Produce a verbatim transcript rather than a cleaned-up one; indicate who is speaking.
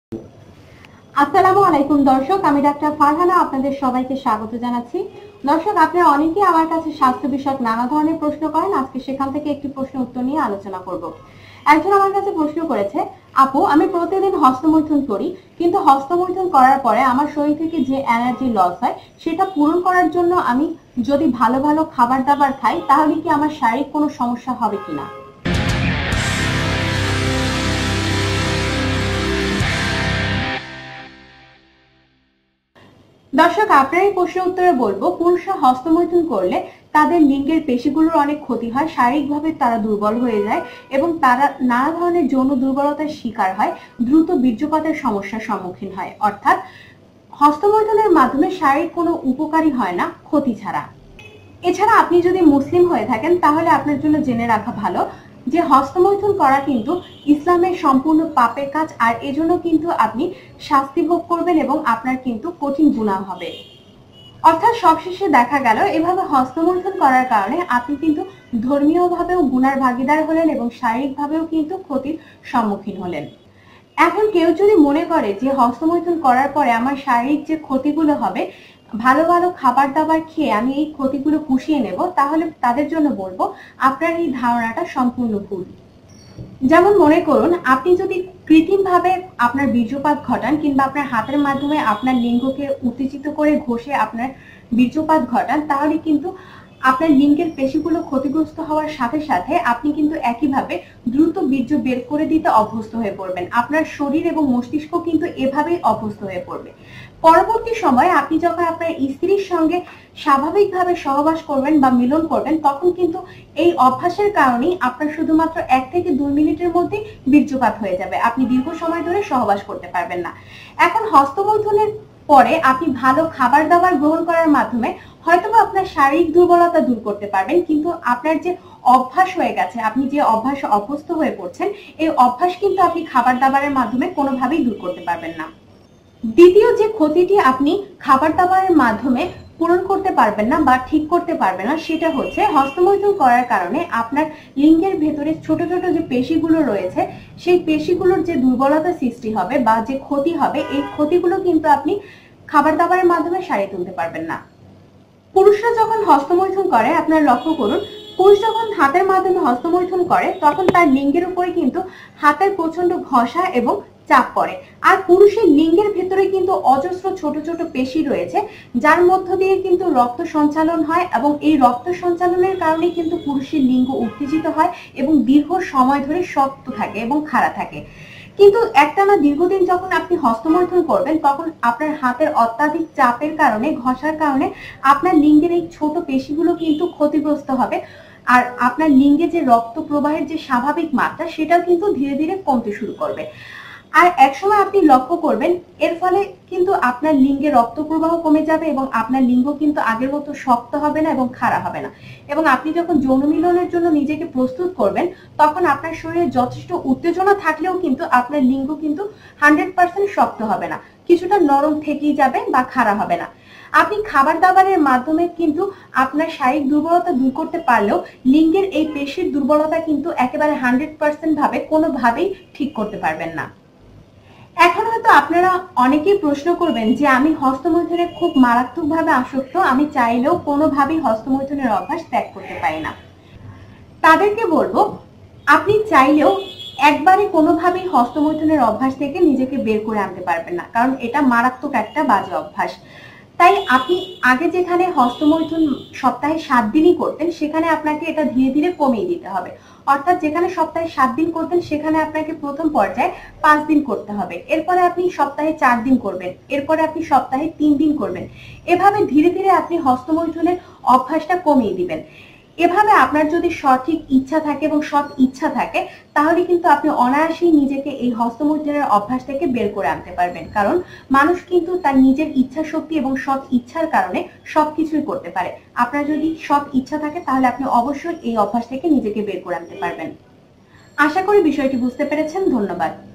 Speaker 1: আসসালামু আলাইকুম দর্শক, আমি ডাক্তার ফারহানা আপনাদের সবাইকে স্বাগত জানাচ্ছি। দর্শক, আপনারা অনেকেই আমার কাছে স্বাস্থ্য বিষয়ক নানা ধরনের প্রশ্ন করেন। আজকে সেখান থেকে একটি প্রশ্ন উত্তর নিয়ে আলোচনা করব। একজন আমার কাছে প্রশ্ন করেছে, আপু আমি প্রতিদিন হস্তমৈথুন করি, কিন্তু হস্তমৈথুন করার পরে আমার শরীর থেকে যে এনার্জি লস হয় সেটা পূরণ করার জন্য আমি যদি ভালো ভালো খাবার দাবার খাই তাহলে কি আমার শারীরিক কোনো সমস্যা হবে কিনা? দর্শক, আপনার এই প্রশ্নের উত্তরে বলবো, পুরুষরা হস্তমৈথুন করলে তাদের লিঙ্গের পেশিগুলোর অনেক ক্ষতি হয়, শারীরিকভাবে তারা দুর্বল হয়ে যায় এবং তারা নানা ধরনের যৌন দুর্বলতার শিকার হয়, দ্রুত বীর্যপাতের সমস্যার সম্মুখীন হয়। অর্থাৎ হস্তমৈথুনের মাধ্যমে শারীরিক কোনো উপকারী হয় না, ক্ষতি ছাড়া। এছাড়া আপনি যদি মুসলিম হয়ে থাকেন তাহলে আপনার জন্য জেনে রাখা ভালো যে হস্তমৈথুন করা কিন্তু ইসলামের সম্পূর্ণ পাপের কাজ, আর এজন্য কিন্তু আপনি শাস্তি ভোগ করবেন এবং আপনার কিন্তু কঠিন গুনাহ হবে। অর্থাৎ সবশেষে দেখা গেল এভাবে হস্তমৈথুন করার কারণে আপনি কিন্তু ধর্মীয়ভাবেও গুনার ভাগীদার হলেন এবং শারীরিকভাবেও কিন্তু ক্ষতির সম্মুখীন হলেন। এখন কেউ যদি মনে করে যে হস্তমৈথুন করার পরে আমার শারীরিক যে ক্ষতিগুলো হবে, ভালো ভালো খাবার দাবার খেয়ে আমি এই ক্ষতিগুলো পুষিয়ে নেব, তাহলে তাদের জন্য বলবো আপনার এই ধারণাটা সম্পূর্ণ ভুল। যেমন মনে করুন, আপনি যদি কৃত্রিম ভাবে আপনার বীর্যপাত ঘটান কিংবা আপনার হাতের মাধ্যমে আপনার লিঙ্গকে উত্তেজিত করে ঘষে আপনার বীর্যপাত ঘটান, তাহলে কিন্তু আপনার লিঙ্গের পেশিগুলো ক্ষতিগ্রস্ত হওয়ার সাথে সাথে আপনি কিন্তু একইভাবে দ্রুত বীর্য বের করে দিতে অভ্যস্ত হয়ে পড়বেন। আপনার শরীর এবং মস্তিষ্ক কিন্তু এভাবেই অভ্যস্ত হয়ে পড়বে। পরবর্তী সময়ে আপনি যখন আপনার স্ত্রীর সঙ্গে স্বাভাবিকভাবে সহবাস করবেন বা মিলন করবেন, তখন কিন্তু এই অভ্যাসের কারণেই আপনার শুধুমাত্র এক থেকে দুই মিনিটের মধ্যে বীর্যপাত হয়ে যাবে। আপনি দীর্ঘ সময় ধরে সহবাস করতে পারবেন না। এখন হস্তমৈথুনের পরে আপনি ভালো খাবার দাবার গ্রহণ করার মাধ্যমে হয়তোবা আপনার শারীরিক দুর্বলতা দূর করতে পারবেন, কিন্তু আপনার যে অভ্যাস হয়ে গেছে, আপনি যে অভ্যাসে অভ্যস্ত হয়ে পড়ছেন, এই অভ্যাস কিন্তু আপনি খাবার দাবারের মাধ্যমে কোনোভাবেই দূর করতে পারবেন না। দ্বিতীয় যে ক্ষতিটি আপনি খাবার দাবারের মাধ্যমে পূরণ করতে পারবেন না বা ঠিক করতে পারবেন না, সেটা হচ্ছে হস্তমৈথুন করার কারণে আপনার লিঙ্গের ভেতরে ছোট ছোট যে পেশিগুলো রয়েছে সেই পেশিগুলোর যে দুর্বলতা সৃষ্টি হবে বা যে ক্ষতি হবে, এই ক্ষতিগুলো কিন্তু আপনি খাবার দাবারের মাধ্যমে সারিয়ে তুলতে পারবেন না। পুরুষরা যখন হস্তমৈথুন করে, আপনার লক্ষ্য করুন, পুরুষ যখন হাতের মাধ্যমে হস্তমৈথুন করে তখন তার লিঙ্গের উপরে কিন্তু হাতের প্রচন্ড ঘষা এবং চাপ পড়ে। আর পুরুষের লিঙ্গের ভেতরে কিন্তু অজস্র ছোট ছোট পেশি রয়েছে, যার মধ্য দিয়ে কিন্তু রক্ত সঞ্চালন হয় এবং এই রক্ত সঞ্চালনের কারণে কিন্তু পুরুষের লিঙ্গ উত্তেজিত হয় এবং দীর্ঘ সময় ধরে শক্ত থাকে এবং খাড়া থাকে। কিন্তু একটানা দীর্ঘদিন যখন আপনি হস্তমৈথুন করবেন, তখন আপনার হাতের অত্যাধিক চাপের কারণে, ঘষার কারণে আপনার লিঙ্গের এই ছোট পেশিগুলো কিন্তু ক্ষতিগ্রস্ত হবে, আর আপনার লিঙ্গে যে রক্ত প্রবাহের যে স্বাভাবিক মাত্রা সেটাও কিন্তু ধীরে ধীরে কমতে শুরু করবে। আর একসময় আপনি লক্ষ্য করবেন এর ফলে কিন্তু আপনার লিঙ্গে রক্ত প্রবাহ কমে যাবে এবং আপনার লিঙ্গ কিন্তু আগের মতো শক্ত হবে না এবং খাড়া হবে না। এবং আপনি যখন যৌন মিলনের জন্য নিজেকে প্রস্তুত করবেন, তখন আপনার শরীরে যথেষ্ট উত্তেজনা থাকলেও কিন্তু আপনার লিঙ্গ কিন্তু হান্ড্রেড পার্সেন্ট শক্ত হবে না, কিছুটা নরম থেকেই যাবে বা খাড়া হবে না। আপনি খাবার দাবারের মাধ্যমে কিন্তু আপনার শারীরিক দুর্বলতা দূর করতে পারলেও লিঙ্গের এই পেশির দুর্বলতা কিন্তু একেবারে হান্ড্রেড পার্সেন্ট ভাবে কোনোভাবেই ঠিক করতে পারবেন না। এখন হয়তো আপনারা অনেকেই প্রশ্ন করবেন যে আমি হস্তমৈথুনে খুব মারাত্মকভাবে আসক্ত, আমি চাইলেও কোনোভাবেই হস্তমৈথুনের অভ্যাস ত্যাগ করতে পারি না। তাদেরকে বলবো, আপনি চাইলেও একবারে কোনোভাবেই হস্তমৈথুনের অভ্যাস থেকে নিজেকে বের করে আনতে পারবেন না, কারণ এটা মারাত্মক একটা বাজে অভ্যাস। তাই আপনি আগে যেখানে হস্তমৈথুন সপ্তাহে সাত দিনই করতেন, সেখানে আপনাকে এটা ধীরে ধীরে কমিয়ে দিতে হবে। অর্থাৎ যেখানে সপ্তাহে সাত দিন করতেন সেখানে আপনাকে প্রথম পর্যায়ে পাঁচ দিন করতে হবে, এরপরে আপনি সপ্তাহে চার দিন করবেন, এরপরে আপনি সপ্তাহে তিন দিন করবেন। এভাবে ধীরে ধীরে আপনি হস্তমৈথুনের অভ্যাসটা কমিয়ে দিবেন। এভাবে আপনার যদি সঠিক ইচ্ছা থাকে এবং সৎ ইচ্ছা থাকে, তাহলে কিন্তু আপনি অনায়াসেই নিজেকে এই হস্তমৈথুনের অভ্যাস থেকে বের করে আনতে পারবেন। কারণ মানুষ কিন্তু তার নিজের ইচ্ছা শক্তি এবং সৎ ইচ্ছার কারণে সবকিছুই করতে পারে। আপনার যদি সৎ ইচ্ছা থাকে তাহলে আপনি অবশ্যই এই অভ্যাস থেকে নিজেকে বের করে আনতে পারবেন। আশা করি বিষয়টি বুঝতে পেরেছেন। ধন্যবাদ।